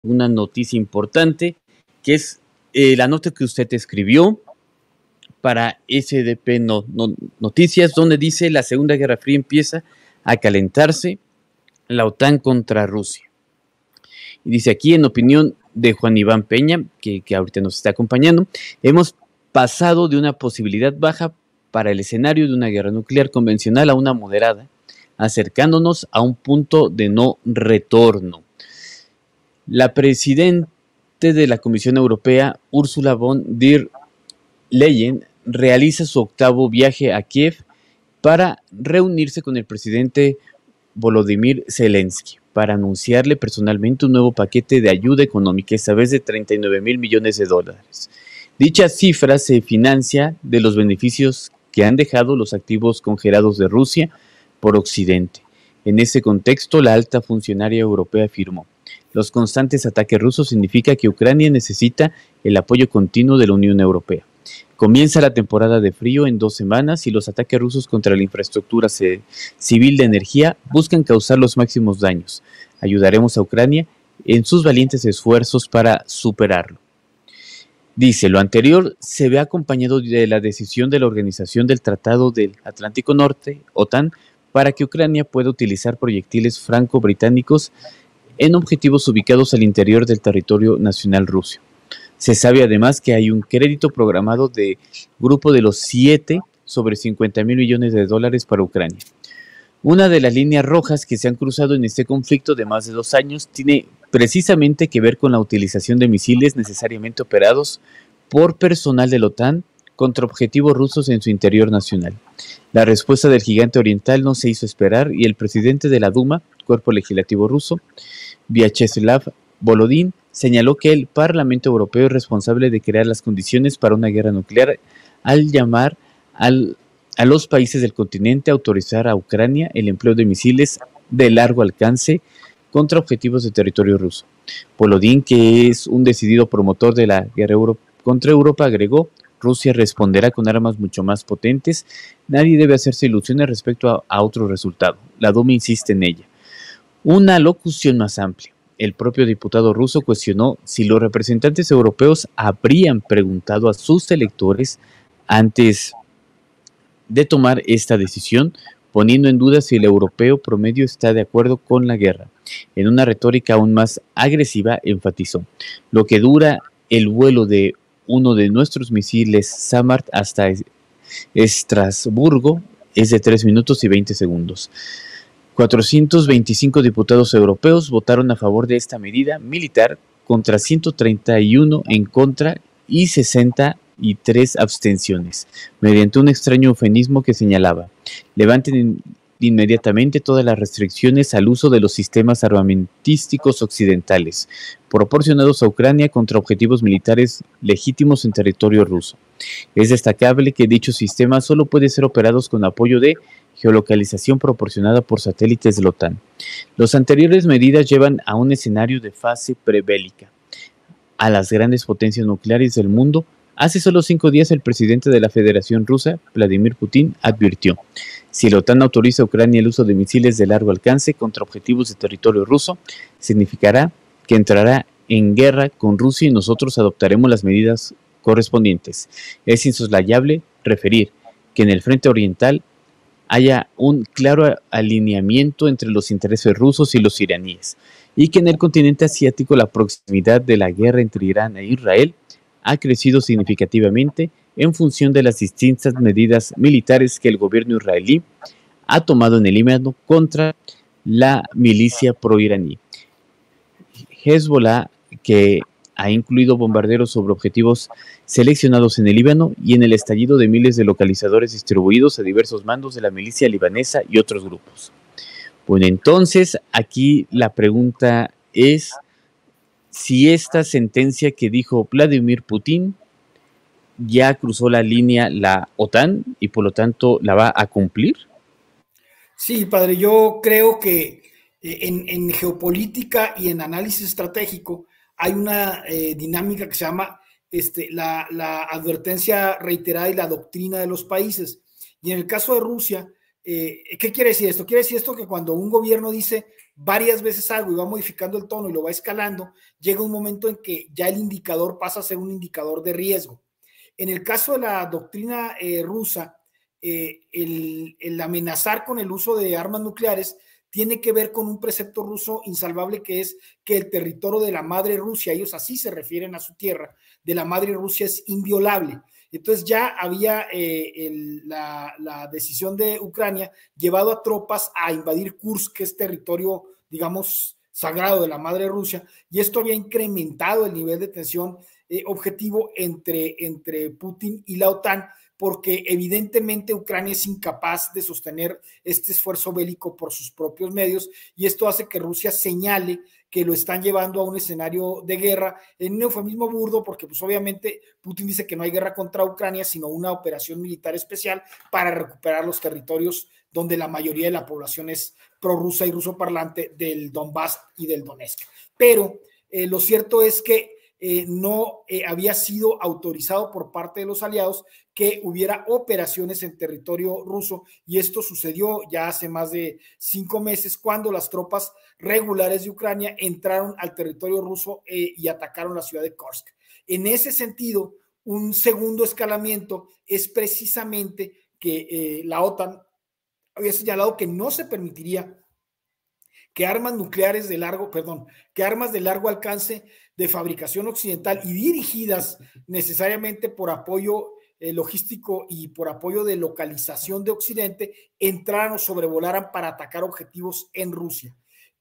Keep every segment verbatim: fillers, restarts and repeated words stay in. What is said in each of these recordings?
una noticia importante, que es eh, la nota que usted escribió para S D P no, no, Noticias, donde dice: la Segunda Guerra Fría empieza a calentarse, la OTAN contra Rusia. Y dice aquí, en opinión de Juan Iván Peña, que, que ahorita nos está acompañando, hemos pasado de una posibilidad baja para el escenario de una guerra nuclear convencional a una moderada, acercándonos a un punto de no retorno. La presidenta de la Comisión Europea, Ursula von der Leyen, realiza su octavo viaje a Kiev para reunirse con el presidente Volodymyr Zelensky para anunciarle personalmente un nuevo paquete de ayuda económica, esta vez de treinta y nueve mil millones de dólares. Dicha cifra se financia de los beneficios que han dejado los activos congelados de Rusia por Occidente. En ese contexto, la alta funcionaria europea afirmó: los constantes ataques rusos significan que Ucrania necesita el apoyo continuo de la Unión Europea. Comienza la temporada de frío en dos semanas y los ataques rusos contra la infraestructura civil de energía buscan causar los máximos daños. Ayudaremos a Ucrania en sus valientes esfuerzos para superarlo. Dice, lo anterior se ve acompañado de la decisión de la Organización del Tratado del Atlántico Norte, OTAN, para que Ucrania pueda utilizar proyectiles franco-británicos en objetivos ubicados al interior del territorio nacional ruso. Se sabe además que hay un crédito programado de Grupo de los Siete sobre cincuenta mil millones de dólares para Ucrania. Una de las líneas rojas que se han cruzado en este conflicto de más de dos años tiene precisamente que ver con la utilización de misiles necesariamente operados por personal de la OTAN contra objetivos rusos en su interior nacional. La respuesta del gigante oriental no se hizo esperar y el presidente de la Duma, cuerpo legislativo ruso, Vyacheslav Volodin, señaló que el Parlamento Europeo es responsable de crear las condiciones para una guerra nuclear al llamar al, a los países del continente a autorizar a Ucrania el empleo de misiles de largo alcance contra objetivos de territorio ruso. Volodin, que es un decidido promotor de la guerra Euro contra Europa, agregó: Rusia responderá con armas mucho más potentes. Nadie debe hacerse ilusiones respecto a, a otro resultado. La Duma insiste en ella. Una locución más amplia. El propio diputado ruso cuestionó si los representantes europeos habrían preguntado a sus electores antes de tomar esta decisión, poniendo en duda si el europeo promedio está de acuerdo con la guerra. En una retórica aún más agresiva, enfatizó: lo que dura el vuelo de uno de nuestros misiles SAMART hasta Estrasburgo es de tres minutos y veinte segundos. cuatrocientos veinticinco diputados europeos votaron a favor de esta medida militar contra ciento treinta y uno en contra y sesenta y tres abstenciones, mediante un extraño eufemismo que señalaba: levanten inmediatamente todas las restricciones al uso de los sistemas armamentísticos occidentales proporcionados a Ucrania contra objetivos militares legítimos en territorio ruso. Es destacable que dichos sistemas solo pueden ser operados con apoyo de geolocalización proporcionada por satélites de la OTAN. Las anteriores medidas llevan a un escenario de fase prebélica. A las grandes potencias nucleares del mundo, hace solo cinco días el presidente de la Federación Rusa, Vladimir Putin, advirtió: si la OTAN autoriza a Ucrania el uso de misiles de largo alcance contra objetivos de territorio ruso, significará que entrará en guerra con Rusia y nosotros adoptaremos las medidas correspondientes. Es insoslayable referir que en el frente oriental haya un claro alineamiento entre los intereses rusos y los iraníes, y que en el continente asiático la proximidad de la guerra entre Irán e Israel ha crecido significativamente en función de las distintas medidas militares que el gobierno israelí ha tomado en el Líbano contra la milicia proiraní. Hezbollah, que ha incluido bombarderos sobre objetivos seleccionados en el Líbano y en el estallido de miles de localizadores distribuidos a diversos mandos de la milicia libanesa y otros grupos. Bueno, entonces aquí la pregunta es si esta sentencia que dijo Vladimir Putin ya cruzó la línea la OTAN y por lo tanto la va a cumplir. Sí, padre, yo creo que en, en geopolítica y en análisis estratégico hay una eh, dinámica que se llama este, la, la advertencia reiterada y la doctrina de los países. Y en el caso de Rusia, Eh, ¿Qué quiere decir esto? Quiere decir esto que cuando un gobierno dice varias veces algo y va modificando el tono y lo va escalando, llega un momento en que ya el indicador pasa a ser un indicador de riesgo. En el caso de la doctrina eh, rusa, eh, el, el amenazar con el uso de armas nucleares tiene que ver con un precepto ruso insalvable, que es que el territorio de la madre Rusia, ellos así se refieren a su tierra, de la madre Rusia, es inviolable. Entonces ya había eh, el, la, la decisión de Ucrania llevado a tropas a invadir Kursk, que es territorio, digamos, sagrado de la madre Rusia, y esto había incrementado el nivel de tensión eh, objetivo entre, entre Putin y la OTAN, porque evidentemente Ucrania es incapaz de sostener este esfuerzo bélico por sus propios medios, y esto hace que Rusia señale que lo están llevando a un escenario de guerra, en un eufemismo burdo, porque pues obviamente Putin dice que no hay guerra contra Ucrania, sino una operación militar especial para recuperar los territorios donde la mayoría de la población es prorrusa y ruso parlante, del Donbass y del Donetsk. Pero eh, lo cierto es que Eh, no eh, había sido autorizado por parte de los aliados que hubiera operaciones en territorio ruso, y esto sucedió ya hace más de cinco meses cuando las tropas regulares de Ucrania entraron al territorio ruso eh, y atacaron la ciudad de Kursk. En ese sentido, un segundo escalamiento es precisamente que eh, la OTAN había señalado que no se permitiría que armas nucleares de largo, perdón, que armas de largo alcance de fabricación occidental y dirigidas necesariamente por apoyo eh, logístico y por apoyo de localización de Occidente entraran o sobrevolaran para atacar objetivos en Rusia.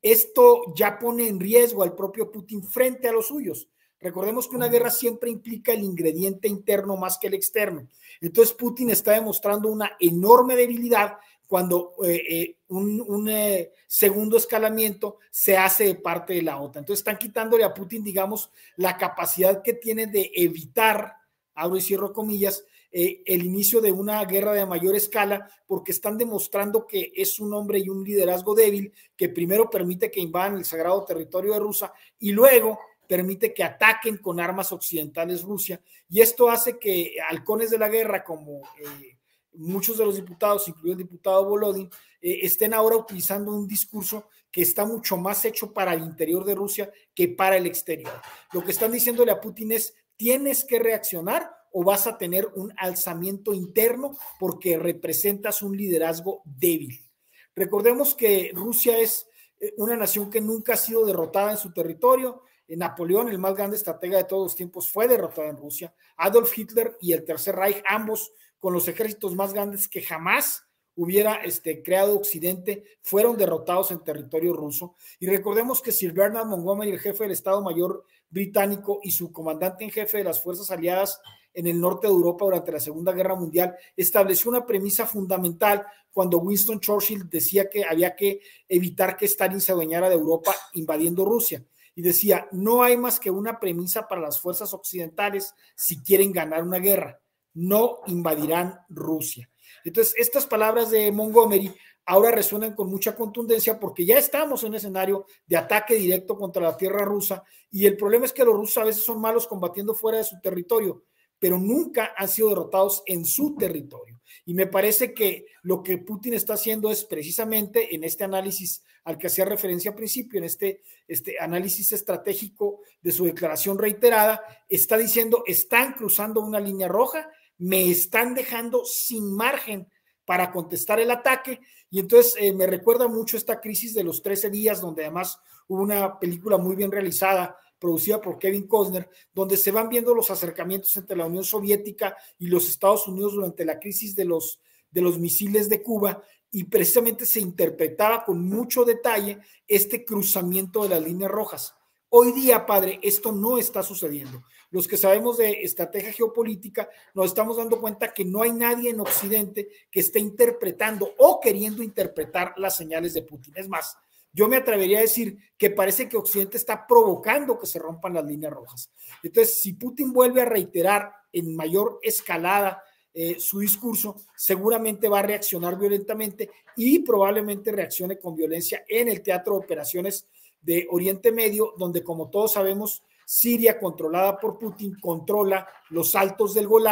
Esto ya pone en riesgo al propio Putin frente a los suyos. Recordemos que una guerra siempre implica el ingrediente interno más que el externo. Entonces Putin está demostrando una enorme debilidad cuando eh, eh, un, un eh, segundo escalamiento se hace de parte de la OTAN. Entonces están quitándole a Putin, digamos, la capacidad que tiene de evitar, abro y cierro comillas, eh, el inicio de una guerra de mayor escala, porque están demostrando que es un hombre y un liderazgo débil, que primero permite que invadan el sagrado territorio de Rusia y luego permite que ataquen con armas occidentales Rusia. Y esto hace que halcones de la guerra como... Eh, muchos de los diputados, incluido el diputado Volodin, eh, estén ahora utilizando un discurso que está mucho más hecho para el interior de Rusia que para el exterior. Lo que están diciéndole a Putin es: tienes que reaccionar o vas a tener un alzamiento interno porque representas un liderazgo débil. Recordemos que Rusia es una nación que nunca ha sido derrotada en su territorio. Napoleón, el más grande estratega de todos los tiempos, fue derrotado en Rusia. Adolf Hitler y el Tercer Reich, ambos con los ejércitos más grandes que jamás hubiera este, creado Occidente, fueron derrotados en territorio ruso. Y recordemos que Sir Bernard Montgomery, el jefe del Estado Mayor británico y su comandante en jefe de las fuerzas aliadas en el norte de Europa durante la Segunda Guerra Mundial, estableció una premisa fundamental cuando Winston Churchill decía que había que evitar que Stalin se adueñara de Europa invadiendo Rusia. Y decía: no hay más que una premisa para las fuerzas occidentales si quieren ganar una guerra: no invadirán Rusia. Entonces, estas palabras de Montgomery ahora resuenan con mucha contundencia porque ya estamos en un escenario de ataque directo contra la tierra rusa, y el problema es que los rusos a veces son malos combatiendo fuera de su territorio, pero nunca han sido derrotados en su territorio. Y me parece que lo que Putin está haciendo es precisamente en este análisis al que hacía referencia al principio, en este, este análisis estratégico de su declaración reiterada, está diciendo: están cruzando una línea roja, me están dejando sin margen para contestar el ataque. Y entonces eh, me recuerda mucho esta crisis de los trece días, donde además hubo una película muy bien realizada, producida por Kevin Costner, donde se van viendo los acercamientos entre la Unión Soviética y los Estados Unidos durante la crisis de los, de los misiles de Cuba, y precisamente se interpretaba con mucho detalle este cruzamiento de las líneas rojas. Hoy día, padre, esto no está sucediendo. Los que sabemos de estrategia geopolítica nos estamos dando cuenta que no hay nadie en Occidente que esté interpretando o queriendo interpretar las señales de Putin. Es más, yo me atrevería a decir que parece que Occidente está provocando que se rompan las líneas rojas. Entonces, si Putin vuelve a reiterar en mayor escalada eh, su discurso, seguramente va a reaccionar violentamente y probablemente reaccione con violencia en el teatro de operaciones de Oriente Medio, donde, como todos sabemos, Siria, controlada por Putin, controla los altos del Golán,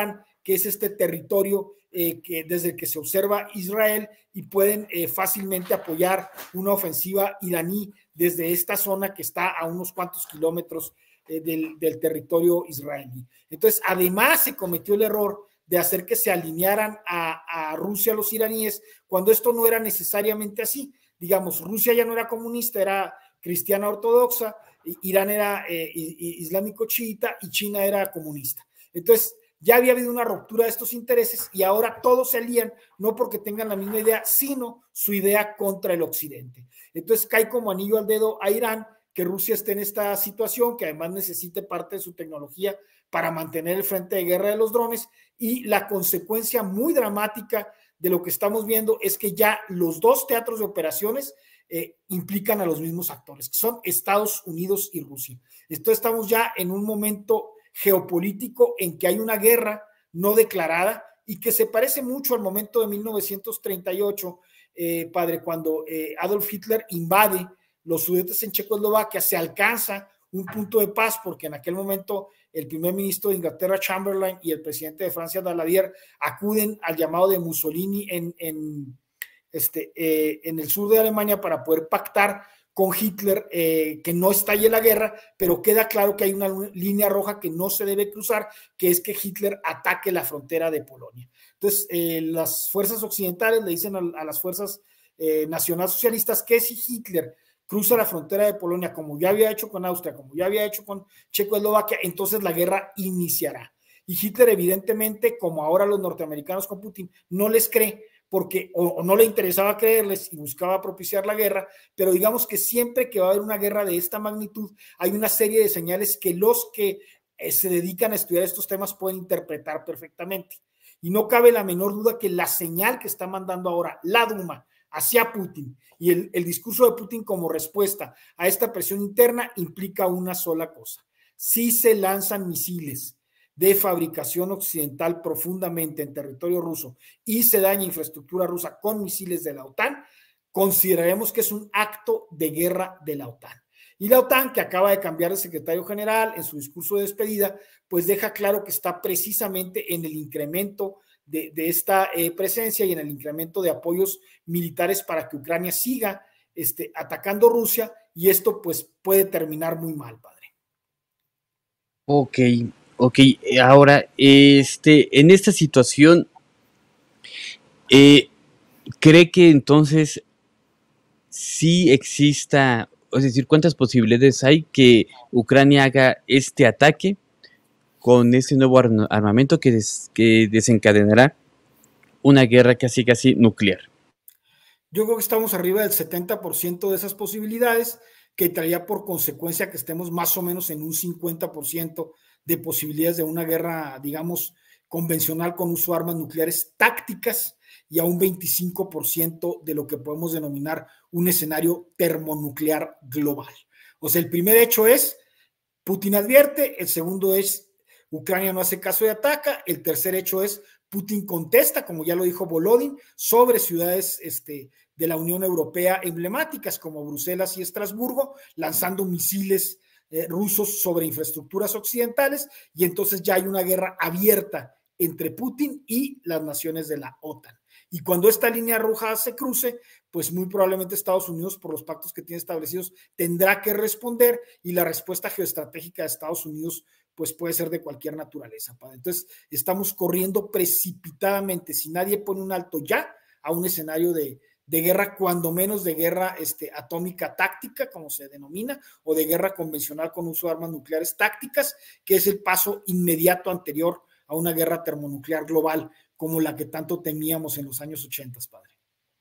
que es este territorio eh, que, desde el que se observa Israel, y pueden eh, fácilmente apoyar una ofensiva iraní desde esta zona que está a unos cuantos kilómetros eh, del, del territorio israelí. Entonces, además se cometió el error de hacer que se alinearan a, a Rusia los iraníes, cuando esto no era necesariamente así. Digamos, Rusia ya no era comunista, era cristiana ortodoxa, Irán era eh, islámico chiita y China era comunista. Entonces, ya había habido una ruptura de estos intereses y ahora todos se alían, no porque tengan la misma idea, sino su idea contra el occidente. Entonces, cae como anillo al dedo a Irán que Rusia esté en esta situación, que además necesite parte de su tecnología para mantener el frente de guerra de los drones, y la consecuencia muy dramática de lo que estamos viendo es que ya los dos teatros de operaciones eh, implican a los mismos actores, que son Estados Unidos y Rusia. Entonces estamos ya en un momento geopolítico en que hay una guerra no declarada y que se parece mucho al momento de mil novecientos treinta y ocho, eh, padre, cuando eh, Adolf Hitler invade los Sudetes en Checoslovaquia, se alcanza un punto de paz porque en aquel momento el primer ministro de Inglaterra, Chamberlain, y el presidente de Francia, Daladier, acuden al llamado de Mussolini en, en, este, eh, en el sur de Alemania para poder pactar con Hitler eh, que no estalle la guerra, pero queda claro que hay una línea roja que no se debe cruzar, que es que Hitler ataque la frontera de Polonia. Entonces, eh, las fuerzas occidentales le dicen a, a las fuerzas eh, nacionalsocialistas que si Hitler cruza la frontera de Polonia, como ya había hecho con Austria, como ya había hecho con Checoslovaquia, entonces la guerra iniciará. Y Hitler, evidentemente, como ahora los norteamericanos con Putin, no les cree, porque o, o no le interesaba creerles y buscaba propiciar la guerra, pero digamos que siempre que va a haber una guerra de esta magnitud, hay una serie de señales que los que eh, se dedican a estudiar estos temas pueden interpretar perfectamente. Y no cabe la menor duda que la señal que está mandando ahora la Duma hacia Putin y el, el discurso de Putin como respuesta a esta presión interna implica una sola cosa: si se lanzan misiles de fabricación occidental profundamente en territorio ruso y se daña infraestructura rusa con misiles de la OTAN, consideraremos que es un acto de guerra de la OTAN. Y la OTAN, que acaba de cambiar de secretario general en su discurso de despedida, pues deja claro que está precisamente en el incremento de, de esta eh, presencia y en el incremento de apoyos militares para que Ucrania siga este, atacando Rusia, y esto pues puede terminar muy mal, padre. Ok, ok, ahora, este, en esta situación, eh, ¿cree que entonces sí exista, es decir, cuántas posibilidades hay que Ucrania haga este ataque con este nuevo armamento que, des, que desencadenará una guerra casi casi nuclear? Yo creo que estamos arriba del setenta por ciento de esas posibilidades, que traería por consecuencia que estemos más o menos en un cincuenta por ciento de posibilidades de una guerra, digamos, convencional con uso de armas nucleares tácticas, y a un veinticinco por ciento de lo que podemos denominar un escenario termonuclear global. O sea, el primer hecho es Putin advierte, el segundo es Ucrania no hace caso y ataca, el tercer hecho es Putin contesta, como ya lo dijo Volodin, sobre ciudades este, de la Unión Europea emblemáticas como Bruselas y Estrasburgo, lanzando misiles eh, rusos sobre infraestructuras occidentales, y entonces ya hay una guerra abierta entre Putin y las naciones de la OTAN. Y cuando esta línea roja se cruce, pues muy probablemente Estados Unidos, por los pactos que tiene establecidos, tendrá que responder, y la respuesta geoestratégica de Estados Unidos pues puede ser de cualquier naturaleza, padre. Entonces, estamos corriendo precipitadamente, si nadie pone un alto ya, a un escenario de, de guerra, cuando menos de guerra este, atómica táctica, como se denomina, o de guerra convencional con uso de armas nucleares tácticas, que es el paso inmediato anterior a una guerra termonuclear global, como la que tanto temíamos en los años ochenta, padre.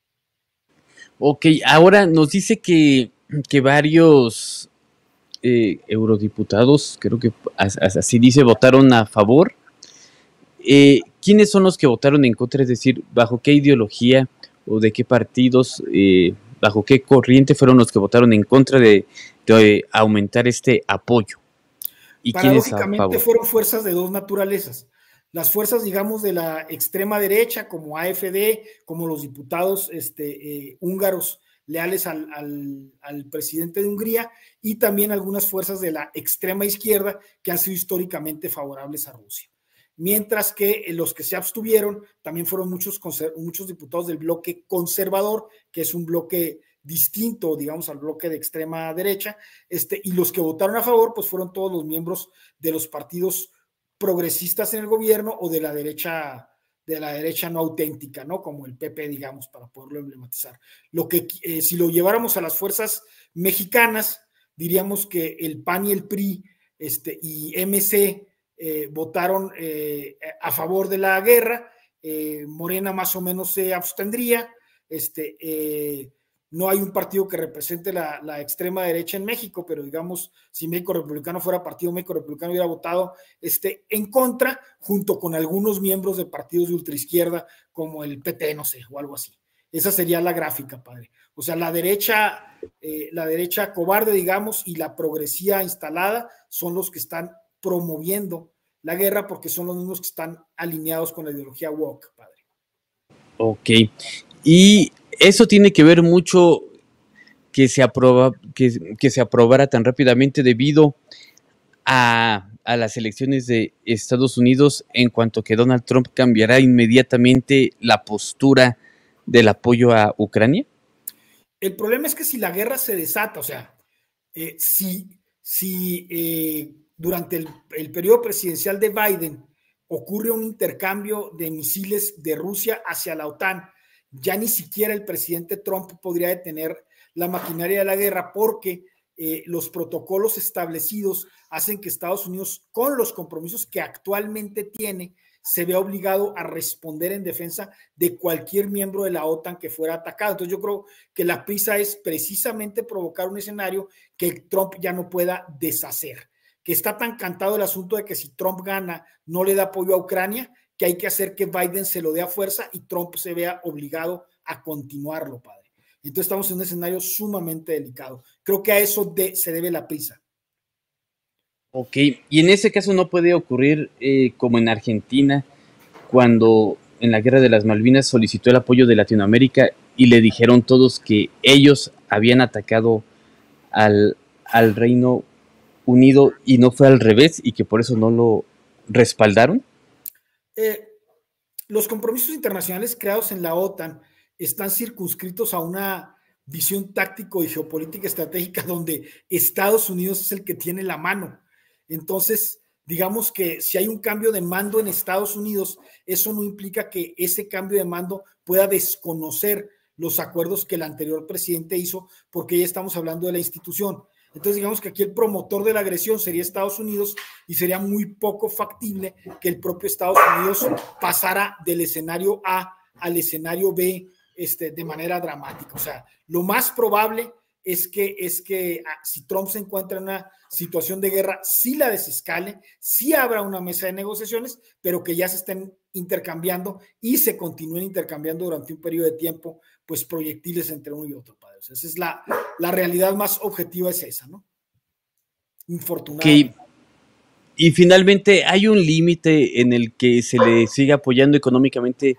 Ok, ahora nos dice que, que varios eh, eurodiputados, creo que así dice, votaron a favor. Eh, ¿Quiénes son los que votaron en contra? Es decir, ¿bajo qué ideología o de qué partidos, eh, bajo qué corriente fueron los que votaron en contra de, de aumentar este apoyo? ¿Y quiénes a favor? Fueron fuerzas de dos naturalezas. Las fuerzas, digamos, de la extrema derecha, como A F D, como los diputados este, eh, húngaros leales al, al, al presidente de Hungría, y también algunas fuerzas de la extrema izquierda que han sido históricamente favorables a Rusia. mientras que los que se abstuvieron también fueron muchos, muchos diputados del bloque conservador, que es un bloque distinto, digamos, al bloque de extrema derecha, este, y los que votaron a favor, pues fueron todos los miembros de los partidos progresistas en el gobierno o de la derecha, de la derecha no auténtica, ¿no? Como el P P, digamos, para poderlo emblematizar. Lo que, eh, si lo lleváramos a las fuerzas mexicanas, diríamos que el P A N y el P R I este, y M C eh, votaron eh, a favor de la guerra, eh, Morena más o menos se abstendría, este, eh, no hay un partido que represente la, la extrema derecha en México, pero digamos, si México Republicano fuera partido, México Republicano hubiera votado este, en contra, junto con algunos miembros de partidos de ultraizquierda, como el P T, no sé, o algo así. Esa sería la gráfica, padre. O sea, la derecha, eh, la derecha cobarde, digamos, y la progresía instalada son los que están promoviendo la guerra, porque son los mismos que están alineados con la ideología woke, padre. Ok. Y eso tiene que ver mucho que se, aproba, que, que se aprobara tan rápidamente debido a, a las elecciones de Estados Unidos, en cuanto que Donald Trump cambiará inmediatamente la postura del apoyo a Ucrania. El problema es que si la guerra se desata, o sea, eh, si, si eh, durante el, el periodo presidencial de Biden ocurre un intercambio de misiles de Rusia hacia la OTAN, ya ni siquiera el presidente Trump podría detener la maquinaria de la guerra, porque eh, los protocolos establecidos hacen que Estados Unidos, con los compromisos que actualmente tiene, se vea obligado a responder en defensa de cualquier miembro de la OTAN que fuera atacado. Entonces yo creo que la prisa es precisamente provocar un escenario que Trump ya no pueda deshacer, que está tan cantado el asunto de que si Trump gana no le da apoyo a Ucrania, que hay que hacer que Biden se lo dé a fuerza y Trump se vea obligado a continuarlo, padre. Entonces estamos en un escenario sumamente delicado. Creo que a eso de, se debe la prisa. Ok, y en ese caso no puede ocurrir eh, como en Argentina, cuando en la Guerra de las Malvinas solicitó el apoyo de Latinoamérica y le dijeron todos que ellos habían atacado al, al Reino Unido y no fue al revés y que por eso no lo respaldaron. Eh, los compromisos internacionales creados en la OTAN están circunscritos a una visión táctico y geopolítica estratégica donde Estados Unidos es el que tiene la mano. Entonces, digamos que si hay un cambio de mando en Estados Unidos, eso no implica que ese cambio de mando pueda desconocer los acuerdos que el anterior presidente hizo, porque ya estamos hablando de la institución. Entonces, digamos que aquí el promotor de la agresión sería Estados Unidos y sería muy poco factible que el propio Estados Unidos pasara del escenario A al escenario B este, de manera dramática. O sea, lo más probable es que, es que ah, si Trump se encuentra en una situación de guerra, sí la desescale, sí habrá una mesa de negociaciones, pero que ya se estén intercambiando y se continúen intercambiando durante un periodo de tiempo, pues proyectiles entre uno y otro, padre. O sea, esa es la, la realidad más objetiva, es esa, ¿no? Infortunadamente. Okay. Y finalmente, ¿hay un límite en el que se le sigue apoyando económicamente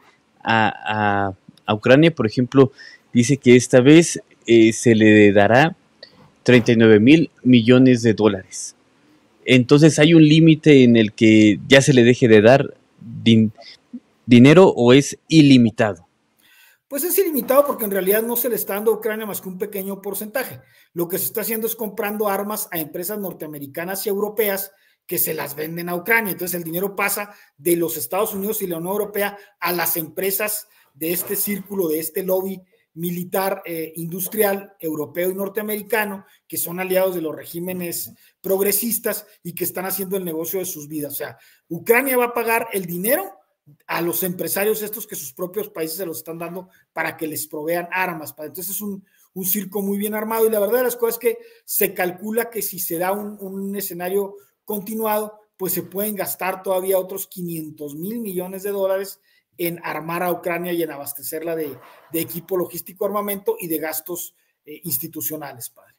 a, a, a Ucrania? Por ejemplo, dice que esta vez eh, se le dará treinta y nueve mil millones de dólares. Entonces, ¿hay un límite en el que ya se le deje de dar din dinero o es ilimitado? Pues es ilimitado porque en realidad no se le está dando a Ucrania más que un pequeño porcentaje. Lo que se está haciendo es comprando armas a empresas norteamericanas y europeas que se las venden a Ucrania. Entonces el dinero pasa de los Estados Unidos y la Unión Europea a las empresas de este círculo, de este lobby militar eh, industrial europeo y norteamericano, que son aliados de los regímenes progresistas y que están haciendo el negocio de sus vidas. O sea, Ucrania va a pagar el dinero a los empresarios estos que sus propios países se los están dando para que les provean armas. Entonces es un, un circo muy bien armado, y la verdad de las cosas es que se calcula que si se da un, un escenario continuado, pues se pueden gastar todavía otros quinientos mil millones de dólares en armar a Ucrania y en abastecerla de, de equipo logístico, armamento y de gastos eh, institucionales, padre.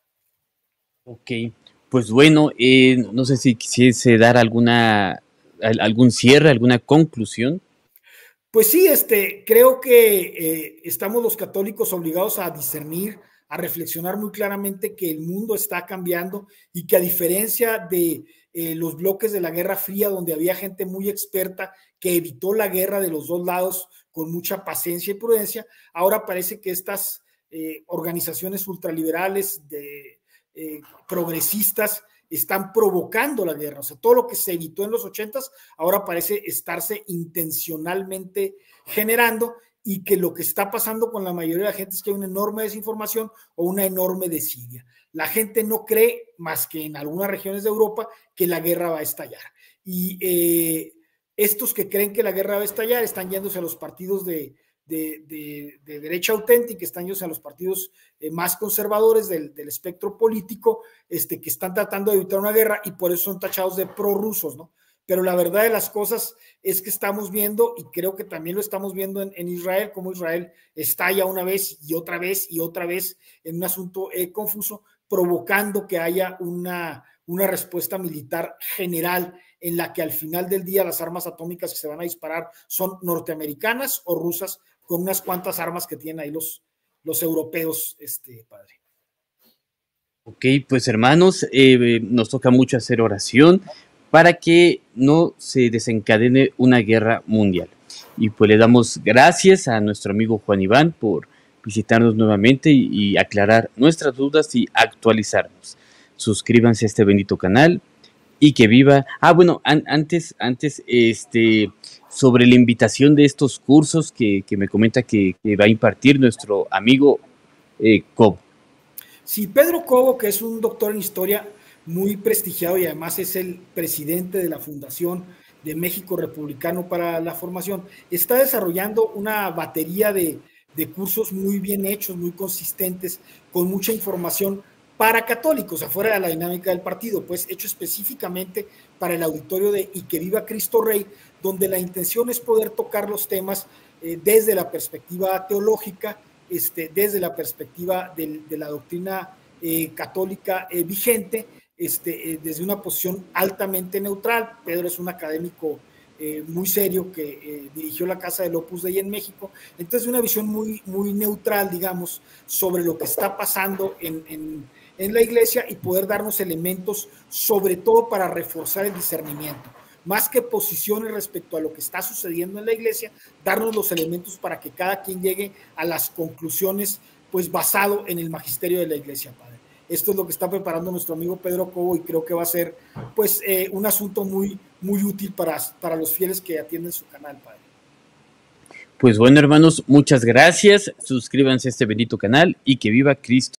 Ok, pues bueno, eh, no sé si quisiese dar alguna, algún cierre, alguna conclusión. Pues sí, este, creo que eh, estamos los católicos obligados a discernir, a reflexionar muy claramente que el mundo está cambiando y que a diferencia de eh, los bloques de la Guerra Fría, donde había gente muy experta que evitó la guerra de los dos lados con mucha paciencia y prudencia, ahora parece que estas eh, organizaciones ultraliberales de, eh, progresistas están provocando la guerra. O sea, todo lo que se evitó en los ochentas ahora parece estarse intencionalmente generando, y que lo que está pasando con la mayoría de la gente es que hay una enorme desinformación o una enorme desidia. La gente no cree, más que en algunas regiones de Europa, que la guerra va a estallar. Y eh, estos que creen que la guerra va a estallar están yéndose a los partidos de, de, de, de derecha auténtica, están yéndose a los partidos eh, más conservadores del, del espectro político, este, que están tratando de evitar una guerra, y por eso son tachados de prorrusos, ¿no? Pero la verdad de las cosas es que estamos viendo, y creo que también lo estamos viendo en, en Israel, como Israel estalla una vez y otra vez y otra vez en un asunto eh, confuso, provocando que haya una, una respuesta militar general en la que al final del día las armas atómicas que se van a disparar son norteamericanas o rusas, con unas cuantas armas que tienen ahí los, los europeos, este padre. Ok, pues hermanos, eh, nos toca mucho hacer oración para que no se desencadene una guerra mundial. Y pues le damos gracias a nuestro amigo Juan Iván por visitarnos nuevamente y, y aclarar nuestras dudas y actualizarnos. Suscríbanse a este bendito canal y que viva. Ah, bueno, an, antes, antes, este, sobre la invitación de estos cursos que, que me comenta que, que va a impartir nuestro amigo eh, Cobo. Sí, Pedro Cobo, que es un doctor en historia muy prestigiado y además es el presidente de la Fundación de México Republicano para la Formación, está desarrollando una batería de, de cursos muy bien hechos, muy consistentes, con mucha información para católicos, afuera de la dinámica del partido, pues hecho específicamente para el auditorio de Y que viva Cristo Rey, donde la intención es poder tocar los temas eh, desde la perspectiva teológica, este, desde la perspectiva de, de la doctrina eh, católica eh, vigente, este, eh, desde una posición altamente neutral. Pedro es un académico eh, muy serio que eh, dirigió la Casa del Opus Dei en México, entonces una visión muy, muy neutral, digamos, sobre lo que está pasando en, en, en la iglesia, y poder darnos elementos, sobre todo para reforzar el discernimiento. Más que posiciones respecto a lo que está sucediendo en la iglesia, darnos los elementos para que cada quien llegue a las conclusiones, pues basado en el magisterio de la iglesia, padre. Esto es lo que está preparando nuestro amigo Pedro Cobo, y creo que va a ser pues eh, un asunto muy, muy útil para, para los fieles que atienden su canal, padre. Pues bueno, hermanos, muchas gracias. Suscríbanse a este bendito canal y que viva Cristo.